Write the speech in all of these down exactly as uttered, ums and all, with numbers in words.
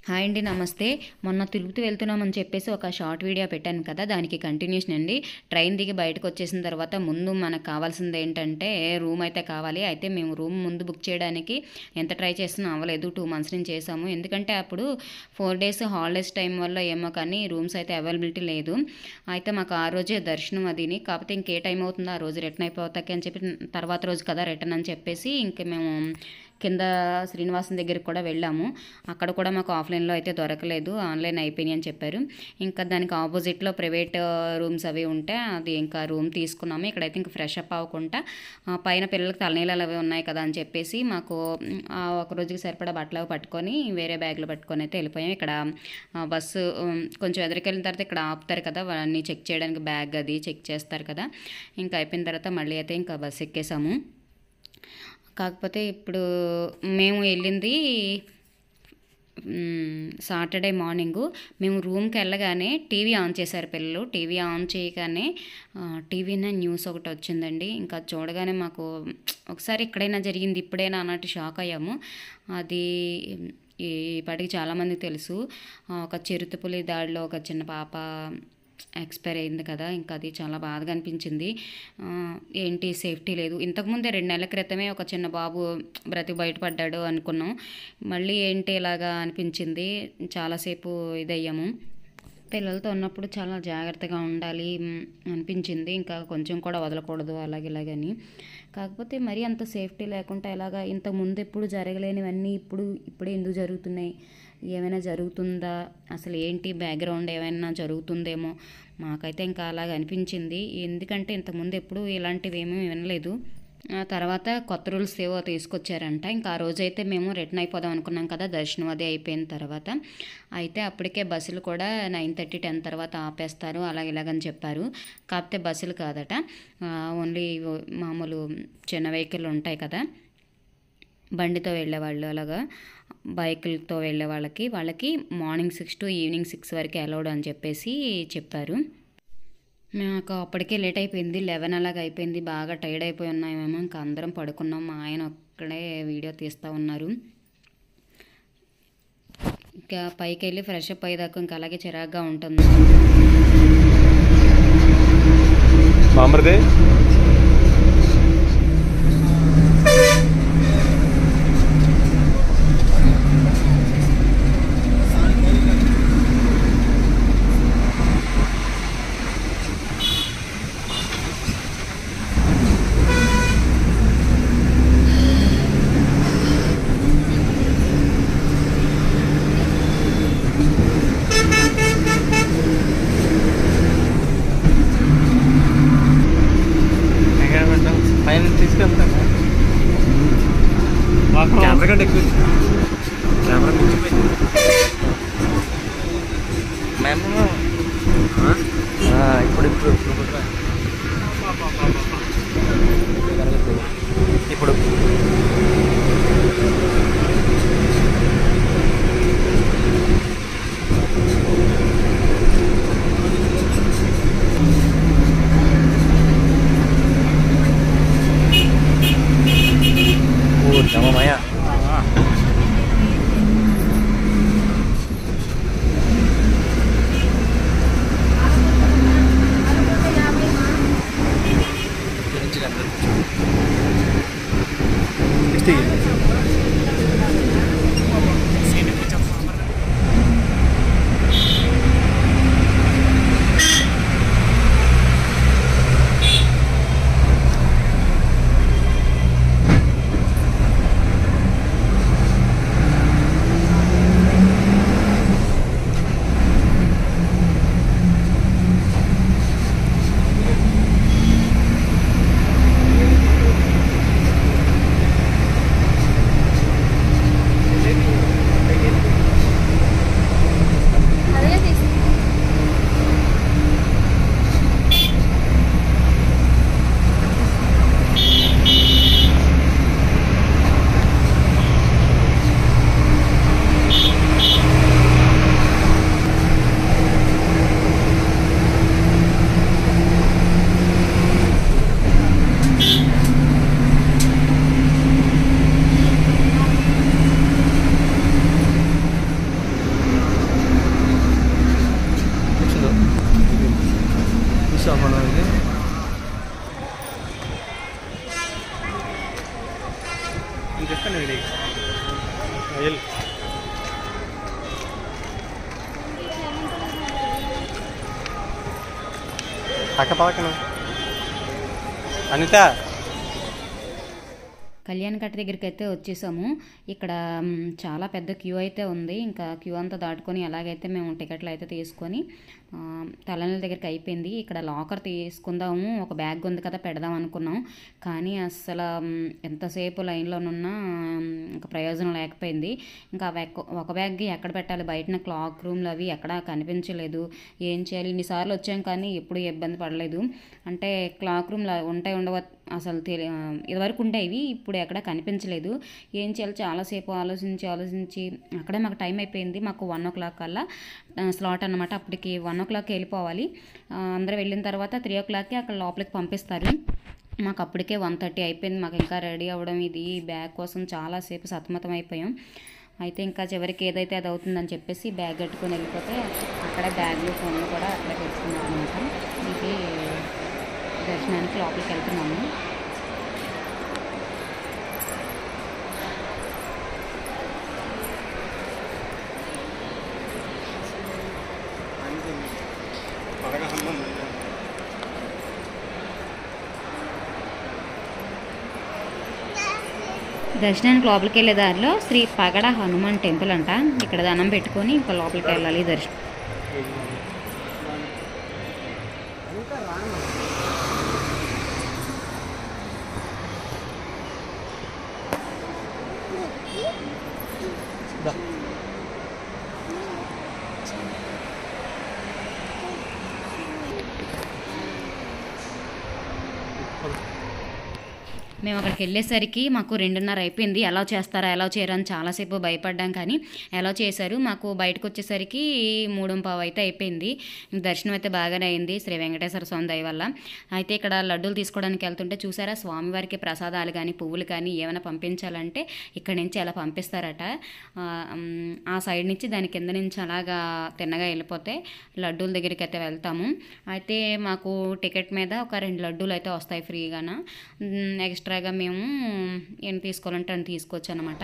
Hi అండి, నమస్తే. మొన్న తిరుపతి వెళ్తున్నామని చెప్పేసి ఒక షార్ట్ వీడియో పెట్టాను కదా, దానికి కంటిన్యూషన్ అండి. ట్రైన్ దిగి బయటకు వచ్చేసిన తర్వాత ముందు మనకు కావాల్సింది ఏంటంటే రూమ్ అయితే కావాలి. అయితే మేము రూమ్ ముందు బుక్ చేయడానికి ఎంత ట్రై చేస్తున్నా అవ్వలేదు. టూ మంత్స్ నుంచి చేసాము. ఎందుకంటే అప్పుడు ఫోర్ డేస్ హాలిడేస్ టైం వల్ల ఏమో కానీ రూమ్స్ అయితే అవైలబిలిటీ లేదు. అయితే మాకు ఆ రోజే దర్శనం అదిని, కాకపోతే ఇంకే టైం అవుతుందో ఆ రోజు రిటర్న్ అయిపోతాకి అని చెప్పి తర్వాత రోజు కదా రిటర్న్ అని చెప్పేసి ఇంక మేము కింద శ్రీనివాసం దగ్గరికి కూడా వెళ్ళాము. అక్కడ కూడా మాకు ఆఫ్లైన్లో అయితే దొరకలేదు, ఆన్లైన్ అయిపోయినాయి అని చెప్పారు. ఇంకా దానికి ఆపోజిట్లో ప్రైవేట్ రూమ్స్ అవి ఉంటే అది ఇంకా రూమ్ తీసుకున్నాము. ఇక్కడైతే ఇంకా ఫ్రెష్ అప్ అవ్వకుండా పైన పిల్లలకి తలనీళ్ళు అవి ఉన్నాయి కదా అని చెప్పేసి మాకు ఒక రోజుకి సరిపడా బట్టలు అవి పట్టుకొని వేరే బ్యాగ్లో పట్టుకొని అయితే వెళ్ళిపోయాం. ఇక్కడ బస్సు కొంచెం ఎదురుకెళ్ళిన తర్వాత ఇక్కడ ఆపుతారు కదా, అన్నీ చెక్ చేయడానికి బ్యాగ్ అది చెక్ చేస్తారు కదా. ఇంకా అయిపోయిన తర్వాత మళ్ళీ అయితే ఇంకా బస్సు ఎక్కేసాము. కాకపోతే ఇప్పుడు మేము వెళ్ళింది సాటర్డే మార్నింగు. మేము రూమ్కి వెళ్ళగానే టీవీ ఆన్ చేశారు పిల్లలు. టీవీ ఆన్ చేయగానే టీవీన న్యూస్ ఒకటి వచ్చిందండి. ఇంకా చూడగానే మాకు ఒకసారి ఎక్కడైనా జరిగింది ఇప్పుడైనా అన్నట్టు షాక్ అయ్యాము. అది ఈ పాటికి చాలామందికి తెలుసు, ఒక చిరుతపులి దాడిలో ఒక చిన్న పాప ఎక్స్పైర్ అయింది కదా. ఇంకా అది చాలా బాధగా అనిపించింది. ఏంటి సేఫ్టీ లేదు. ఇంతకుముందే రెండు నెలల క్రితమే ఒక చిన్న బాబు బ్రతికి బయటపడ్డాడు అనుకున్నాం. మళ్ళీ ఏంటి ఇలాగా అనిపించింది. చాలాసేపు ఇదయ్యాము. పిల్లలతో ఉన్నప్పుడు చాలా జాగ్రత్తగా ఉండాలి అనిపించింది. ఇంకా కొంచెం కూడా వదలకూడదు అలాగే ఇలాగని. కాకపోతే మరీ అంత సేఫ్టీ లేకుండా ఇలాగా ఇంతకుముందు ఎప్పుడు జరగలేనివన్నీ ఇప్పుడు ఇప్పుడే ఎందుకు జరుగుతున్నాయి, ఏమైనా జరుగుతుందా, అసలు ఏంటి బ్యాక్గ్రౌండ్ ఏమైనా జరుగుతుందేమో మాకైతే ఇంకా అలాగ అనిపించింది. ఎందుకంటే ఇంతకుముందు ఎప్పుడు ఇలాంటివి ఏమీ వినలేదు. ఆ తర్వాత కొత్త రూల్స్ ఏవో తీసుకొచ్చారంట. ఇంకా ఆ రోజైతే మేము రిటర్న్ అయిపోదాం అనుకున్నాం కదా, దర్శనం అది అయిపోయిన తర్వాత. అయితే అప్పటికే బస్సులు కూడా నైన్ థర్టీ టెన్ తర్వాత ఆపేస్తారు అలాగ ఇలాగని చెప్పారు. కాకపోతే బస్సులు కాదట, ఓన్లీ మామూలు చిన్న వెహికల్ ఉంటాయి కదా, బండితో వెళ్ళేవాళ్ళు అలాగా బైకులతో వెళ్ళే వాళ్ళకి వాళ్ళకి morning six to evening six వరకు అలౌడ్ అని చెప్పేసి చెప్పారు. మాకు అప్పటికే లేట్ అయిపోయింది, లెవెన్ అలాగ అయిపోయింది. బాగా టైర్డ్ అయిపోయి ఉన్నామేమో. ఇంకా అందరం పడుకున్నాం. మా ఆయన ఒక్కడే వీడియో తీస్తూ ఉన్నారు. ఇంకా పైకి వెళ్ళి ఫ్రెష్ అప్ అయ్యేదాకా ఇంకా అలాగే చిరాగ్గా ఉంటుంది. అక్క పక్కన అనిత కళ్యాణ్ కట్ట దగ్గరికి అయితే వచ్చేసాము. ఇక్కడ చాలా పెద్ద క్యూ అయితే ఉంది. ఇంకా క్యూ అంతా దాటుకొని ఎలాగైతే మేము టికెట్లు అయితే తీసుకొని తలనీళ్ళ దగ్గరికి అయిపోయింది. ఇక్కడ లాకర్ తీసుకుందాము, ఒక బ్యాగ్ ఉంది కదా పెడదాం అనుకున్నాం. కానీ అసలు ఎంతసేపు లైన్లోనున్నా ఇంకా ప్రయోజనం లేకపోయింది. ఇంకా ఒక బ్యాగ్ ఎక్కడ పెట్టాలి, బయటన క్లాక్ రూమ్లు అవి ఎక్కడ కనిపించలేదు. ఏం చేయాలి, ఇన్నిసార్లు వచ్చాం కానీ ఎప్పుడు ఇబ్బంది పడలేదు. అంటే క్లాక్ రూమ్లు ఉంటాయి ఉండవ అసలు తెలి ఇదివరకు ఉండేవి, ఇప్పుడు ఎక్కడ కనిపించలేదు. ఏం చేయాలి చాలాసేపు ఆలోచించి ఆలోచించి అక్కడే మాకు టైం అయిపోయింది. మాకు వన్ ఓ క్లాక్ కల్లా స్లాట్ అనమాట. అప్పటికి వన్ ఓ క్లాక్కి వెళ్ళిపోవాలి. అందరూ వెళ్ళిన తర్వాత త్రీ ఓ క్లాక్కి అక్కడ లోపలికి పంపిస్తారు. మాకు అప్పటికే వన్ థర్టీ అయిపోయింది. మాకు ఇంకా రెడీ అవ్వడం, ఇది బ్యాగ్ కోసం చాలాసేపు సతమతం అయిపోయాం. అయితే ఇంకా చివరికి ఏదైతే అది అవుతుందని చెప్పేసి బ్యాగ్ కట్టుకొని వెళ్ళిపోతే అక్కడే బ్యాగ్లు ఫోన్లు కూడా అక్కడే పెట్టుకున్నాం అనమాట. ఇది దర్శనానికి లోపలికి వెళ్తున్నాము. దర్శనానికి లోపలికి వెళ్ళే దారిలో శ్రీ పగడ హనుమాన్ టెంపుల్ అంట. ఇక్కడ దండం పెట్టుకొని ఇంకా లోపలికి వెళ్ళాలి దర్శనం. మేము అక్కడికి వెళ్ళేసరికి మాకు రెండున్నర అయిపోయింది. ఎలా చేస్తారా ఎలా చేయరా అని చాలాసేపు భయపడ్డాం, కానీ ఎలా చేశారు. మాకు బయటకు వచ్చేసరికి మూడు పావు అయితే అయిపోయింది. దర్శనం అయితే బాగానే అయింది శ్రీ వెంకటేశ్వర స్వామి దయ వల్ల. అయితే ఇక్కడ లడ్డూలు తీసుకోవడానికి వెళ్తుంటే చూసారా, స్వామివారికి ప్రసాదాలు కానీ పువ్వులు కానీ ఏమైనా పంపించాలంటే ఇక్కడి నుంచి అలా పంపిస్తారట. ఆ సైడ్ నుంచి దాని కింద నుంచి అలాగా తిన్నగా వెళ్ళిపోతే లడ్డూల దగ్గరికి అయితే వెళ్తాము. అయితే మాకు టికెట్ మీద ఒక రెండు లడ్డూలు అయితే వస్తాయి ఫ్రీగాన. ఎక్స్ట్రాగా మేము ఏం తీసుకోవాలంటే అని తీసుకోవచ్చు అనమాట.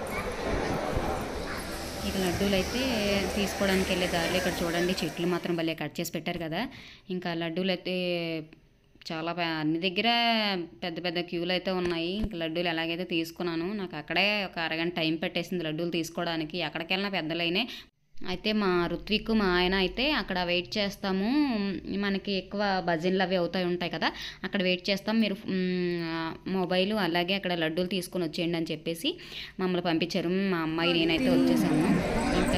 ఇక లడ్డూలు అయితే తీసుకోవడానికి వెళ్ళే దారిలో ఇక్కడ చూడండి చెట్లు మాత్రం భలే కట్ చేసి పెట్టారు కదా. ఇంకా లడ్డూలు అయితే చాలా అన్ని దగ్గర పెద్ద పెద్ద క్యూలు అయితే ఉన్నాయి. ఇంకా లడ్డూలు ఎలాగైతే తీసుకున్నాను, నాకు అక్కడే ఒక అరగంట టైం పెట్టేసింది లడ్డూలు తీసుకోవడానికి. ఎక్కడికి వెళ్ళినా పెద్ద లైనే. అయితే మా రుత్విక్ మా ఆయన అయితే అక్కడ వెయిట్ చేస్తాము, మనకి ఎక్కువ భజనలు అవి అవుతాయి ఉంటాయి కదా, అక్కడ వెయిట్ చేస్తాం, మీరు మొబైల్ అలాగే అక్కడ లడ్డూలు తీసుకొని వచ్చేయండి అని చెప్పేసి మమ్మల్ని పంపించారు. మా అమ్మాయి నేనైతే వచ్చేసాము. ఇంకా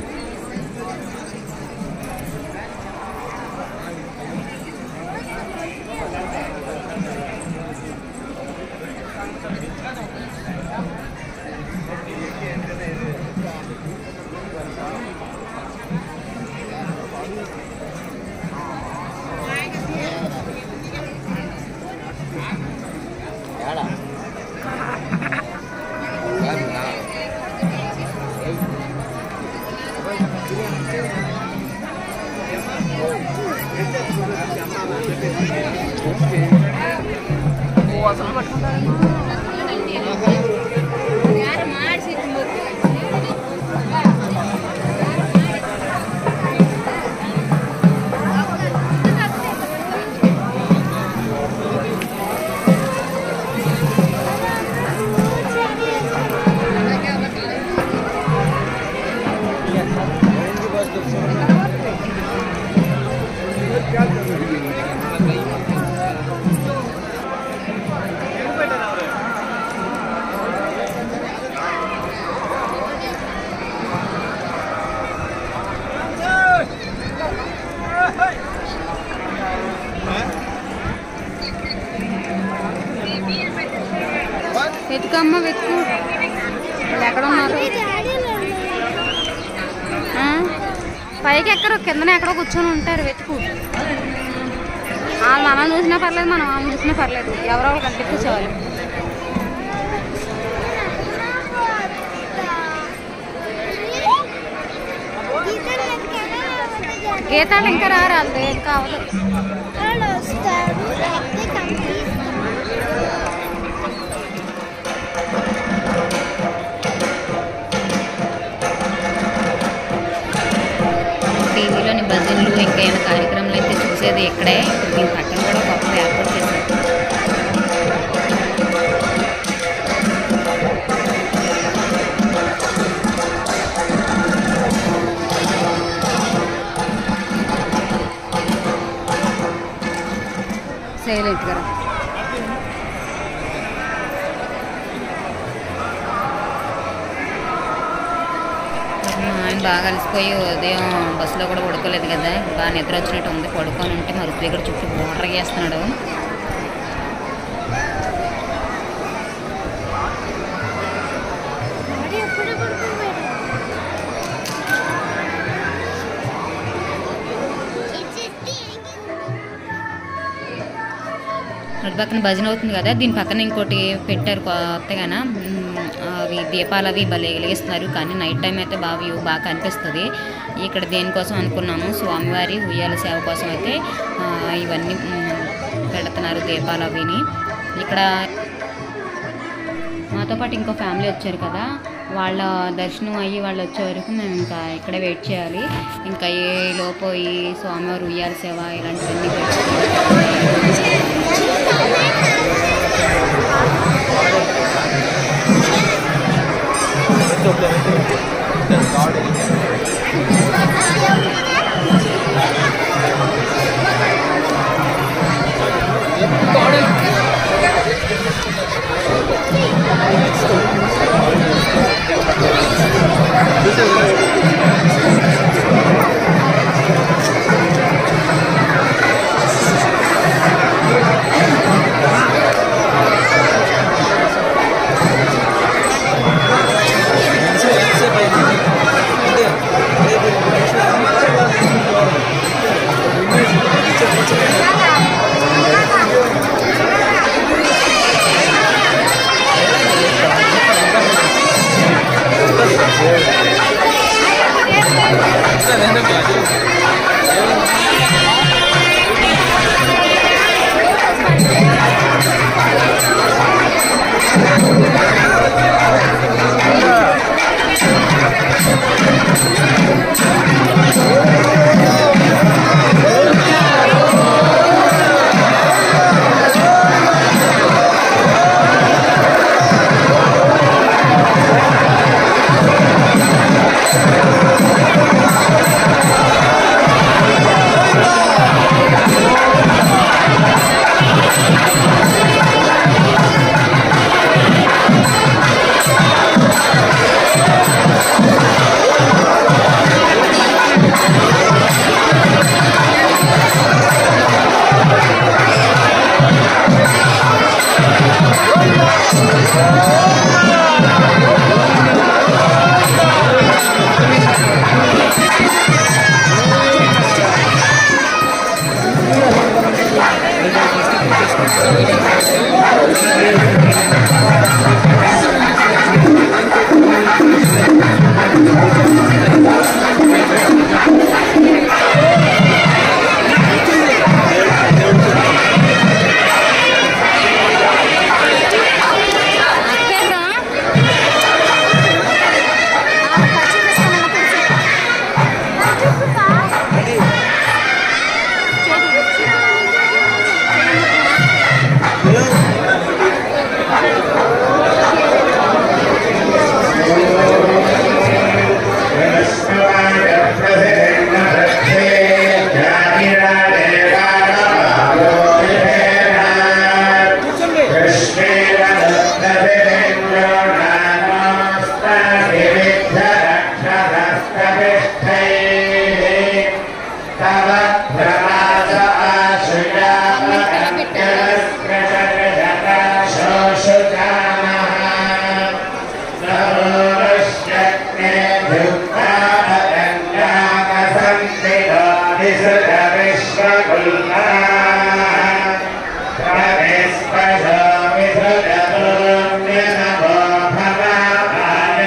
వెతుకమ్మ వెతుకు, ఎక్కడ ఉన్నారు? పైకి ఎక్కడో కిందనే ఎక్కడో కూర్చొని ఉంటారు, వెతుకు. వాళ్ళు మనం చూసినా పర్లేదు, మనం ఆమె చూసినా పర్లేదు, ఎవరో ఒకరు కనిపించేవాళ్ళు. గీతాలు ఇంకా రారాలు ఏం కావాలి. టీవీలోని భజనలు ఇంకా ఏమైనా కార్యక్రమాలు అయితే చూసేది ఇక్కడే. దీని పక్కన సైలెంట్గా ఆయన బాగా అలసిపోయి ఉదయం బస్సులో కూడా పడుకోలేదు కదా, బాగా నిద్ర వచ్చినట్టు ఉంది. పడుకొని ఉంటే మరి ఋత్విక్ కూడా చుట్టూ బోర్డర్ చేస్తున్నాడు. అటు పక్కన భజన అవుతుంది కదా, దీని పక్కన ఇంకోటి పెట్టారు కొత్తగాన. అవి దీపాలు అవి భలే వెలిగిస్తున్నారు, కానీ నైట్ టైం అయితే బాగా వ్యూ బాగా కనిపిస్తుంది. ఇక్కడ దేనికోసం అనుకున్నాము, స్వామివారి ఉయ్యాల సేవ కోసం అయితే ఇవన్నీ పెడుతున్నారు దీపాలు అవిని. ఇక్కడ మాతో పాటు ఇంకో ఫ్యామిలీ వచ్చారు కదా, వాళ్ళ దర్శనం అయ్యి వాళ్ళు వచ్చే వరకు మేము ఇంకా ఇక్కడే వెయిట్ చేయాలి. ఇంకా ఏ లోపు ఈ స్వామివారి ఉయ్యాల సేవ ఇలాంటివన్నీ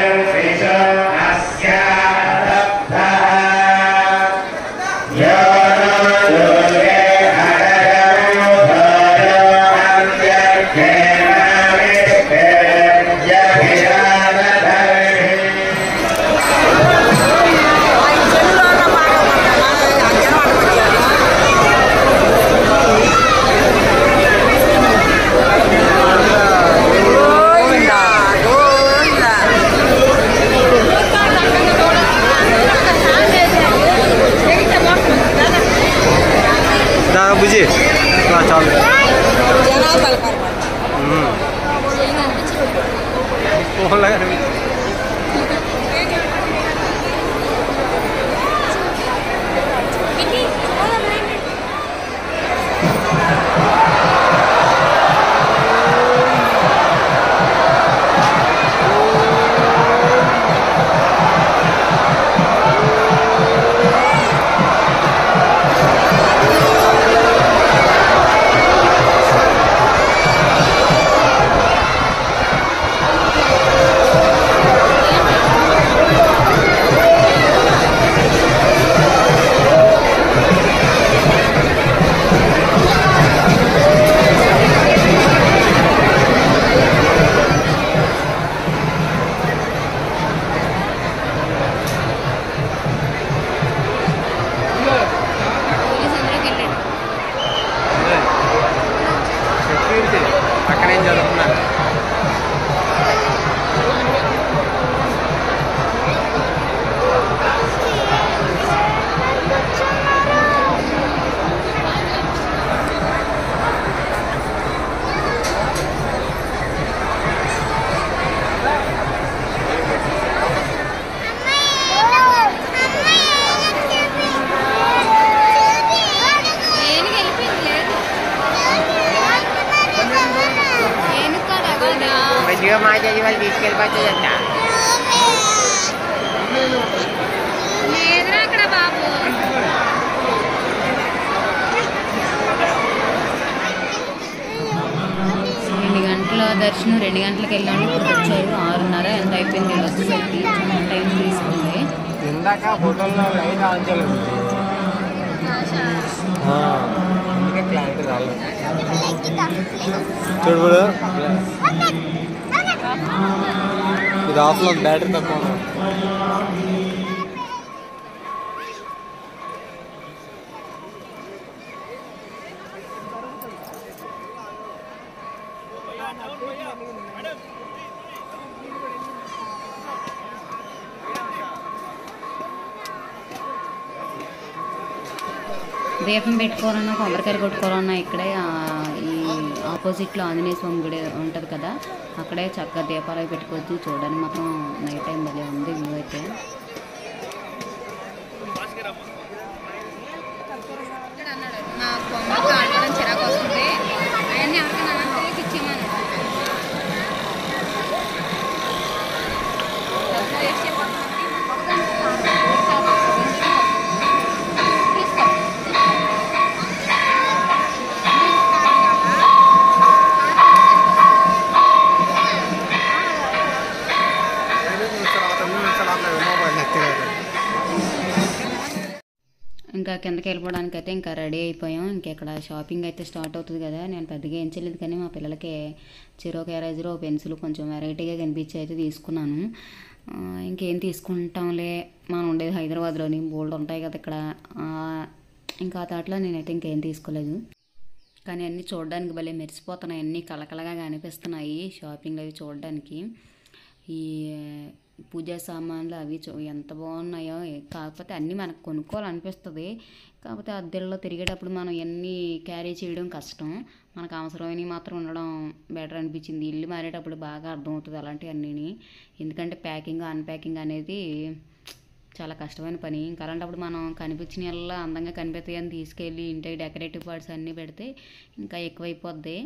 Yeah. అక్కడ బాబు రెండు గంటల దర్శనం రెండు గంటలకు వెళ్ళాము. ఇప్పుడు వచ్చారు ఆరున్నర ఎంత అయిపోయింది వచ్చేసరికి చాలా టైం తీసుకుంది. ఇందాక హోటల్లో లైట్ ఆన్ చేయలేదు, అందుకే క్లారిటీ రాలేదు. చూడు ఇది ఆఫ్లో బ్యాటరీ తక్కువ. దీపం పెట్టుకోవాలన్నా కొబ్బరికాయలు కొట్టుకోవాలన్నా ఇక్కడే ఈ ఆపోజిట్లో ఆంజనేయ స్వామి గుడి ఉంటుంది కదా, అక్కడే చక్కగా దీపాలు పెట్టుకోవచ్చు. చూడడానికి మాత్రం నైట్ టైం భలే ఉంది వ్యూ అయితే. చిరాకు వస్తుంది అవన్నీ ఎవరికైనా ఇచ్చేమని ఇంకా కిందకి వెళ్ళిపోవడానికి అయితే ఇంకా రెడీ అయిపోయాం. ఇంకెక్కడ షాపింగ్ అయితే స్టార్ట్ అవుతుంది కదా. నేను పెద్దగా ఏం చేయలేదు కానీ మా పిల్లలకి చిరో క్యారేజీలో పెన్సిల్ కొంచెం వెరైటీగా కనిపించి అయితే తీసుకున్నాను. ఇంకేం తీసుకుంటాంలే, మనం ఉండేది హైదరాబాద్లోని బోల్డ్ ఉంటాయి కదా ఇక్కడ. ఇంకా ఆ తాట్లో నేనైతే ఇంకేం తీసుకోలేదు. కానీ అన్నీ చూడడానికి భలే మెరిసిపోతున్నాయి, అన్నీ కలకలగా కనిపిస్తున్నాయి షాపింగ్లు అవి చూడడానికి. ఈ పూజా సామాన్లు అవి చూ ఎంత బాగున్నాయో. కాకపోతే అన్నీ మనకు కొనుక్కోవాలనిపిస్తుంది, కాకపోతే అద్దెల్లో తిరిగేటప్పుడు మనం ఎన్ని క్యారీ చేయడం కష్టం. మనకు అవసరమైనవి మాత్రం ఉండడం బెటర్ అనిపించింది. ఇల్లు మారేటప్పుడు బాగా అర్థమవుతుంది అలాంటివన్నీ, ఎందుకంటే ప్యాకింగ్ అన్ప్యాకింగ్ అనేది చాలా కష్టమైన పని. ఇంకా అలాంటప్పుడు మనం కనిపించిన ఎలా అందంగా కనిపిస్తాయి అని తీసుకెళ్ళి ఇంటికి డెకరేటివ్ పార్ట్స్ అన్నీ పెడితే ఇంకా ఎక్కువైపోద్ది.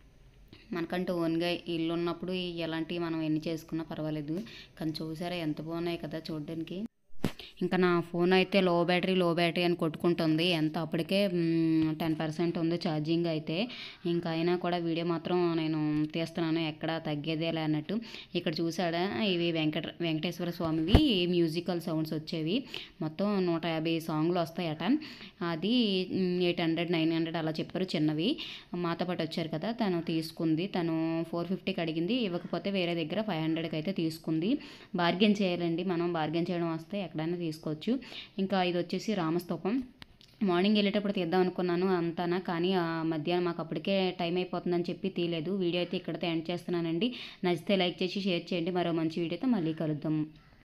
మనకంటూ ఓన్గా ఇల్లు ఉన్నప్పుడు ఎలాంటివి మనం ఎన్ని చేసుకున్నా పర్వాలేదు. కానీ చూసారా ఎంత బాగున్నాయి కదా చూడడానికి. ఇంకా నా ఫోన్ అయితే లో బ్యాటరీ లో బ్యాటరీ అని కొట్టుకుంటుంది. ఎంత అప్పటికే టెన్ పర్సెంట్ ఉంది ఛార్జింగ్ అయితే. ఇంకా అయినా కూడా వీడియో మాత్రం నేను తీస్తున్నాను, ఎక్కడ తగ్గేదేలే అన్నట్టు. ఇక్కడ చూసాడా ఇవి వెంకట వెంకటేశ్వర స్వామివి మ్యూజికల్ సౌండ్స్ వచ్చేవి. మొత్తం నూట యాభై సాంగ్లు వస్తాయట. అది ఎయిట్ హండ్రెడ్ నైన్ హండ్రెడ్ అలా చెప్పారు చిన్నవి. మాతో పాటు వచ్చారు కదా, తను తీసుకుంది. తను ఫోర్ ఫిఫ్టీకి అడిగింది, ఇవ్వకపోతే వేరే దగ్గర ఫైవ్ హండ్రెడ్కి అయితే తీసుకుంది. బార్గెన్ చేయాలండి, మనం బార్గెన్ చేయడం వస్తే ఎక్కడైనా తీసుకోవచ్చు. ఇంకా ఇది వచ్చేసి రామస్తూపం. మార్నింగ్ వెళ్ళేటప్పుడు తీద్దాం అనుకున్నాను అంతానా, కానీ మధ్యాహ్నం మాకు అప్పటికే టైం అయిపోతుందని చెప్పి తీయలేదు. వీడియో అయితే ఇక్కడితో ఎండ్ చేస్తున్నానండి. నచ్చితే లైక్ చేసి షేర్ చేయండి. మరో మంచి వీడియోతో మళ్ళీ కలుద్దాం.